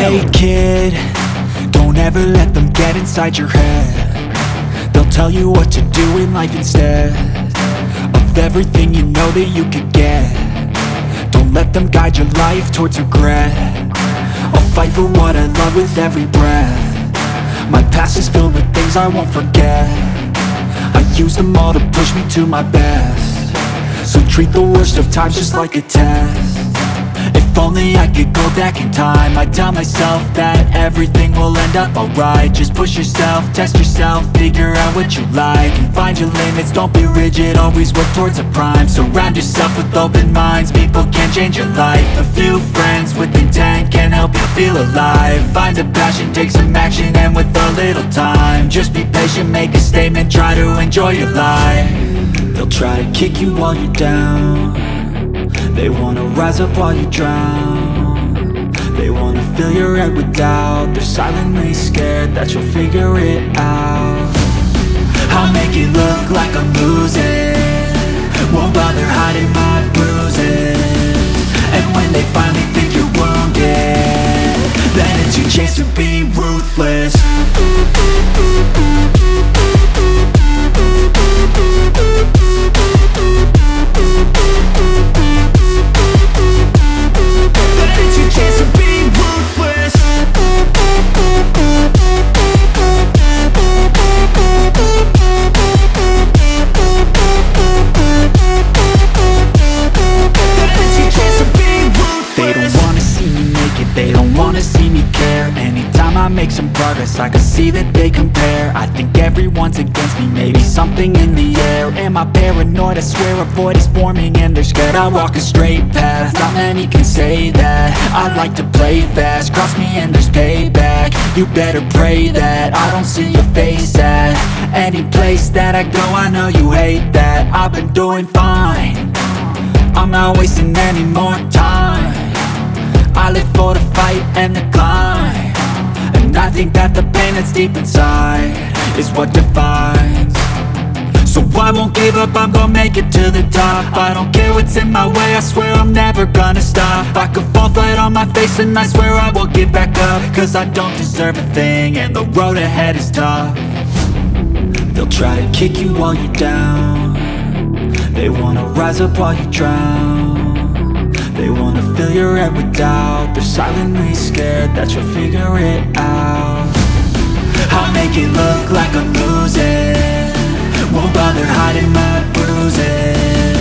Hey kid, don't ever let them get inside your head. They'll tell you what to do in life instead of everything you know that you could get. Don't let them guide your life towards regret. I'll fight for what I love with every breath. My past is filled with things I won't forget. I use them all to push me to my best. So treat the worst of times just like a test. If only I could go back in time, I'd tell myself that everything will end up alright. Just push yourself, test yourself, figure out what you like, and find your limits, don't be rigid, always work towards a prime. Surround yourself with open minds, people can change your life. A few friends with intent can help you feel alive. Find a passion, take some action, and with a little time, just be patient, make a statement, try to enjoy your life. They'll try to kick you while you're down. They wanna rise up while you drown. They wanna fill your head with doubt. They're silently scared that you'll figure it out. I'll make it look like I'm losing, won't bother hiding my bruises. And when they finally think you're wounded, then it's your chance to be ruthless. I make some progress, I can see that they compare. I think everyone's against me, maybe something in the air. Am I paranoid? I swear a void is forming and they're scared. I walk a straight path, not many can say that. I like to play fast, cross me and there's payback. You better pray that I don't see your face at any place that I go. I know you hate that. I've been doing fine, I'm not wasting any more time. I live for the fight and the climb, and I think that the pain that's deep inside is what defines. So I won't give up, I'm gonna make it to the top. I don't care what's in my way, I swear I'm never gonna stop. I could fall flat on my face and I swear I will get back up, cause I don't deserve a thing and the road ahead is tough. They'll try to kick you while you're down. They wanna rise up while you drown. They wanna fill your head with doubt. They're silently scared that you'll figure it out. I'll make it look like I'm losing, won't bother hiding my bruises.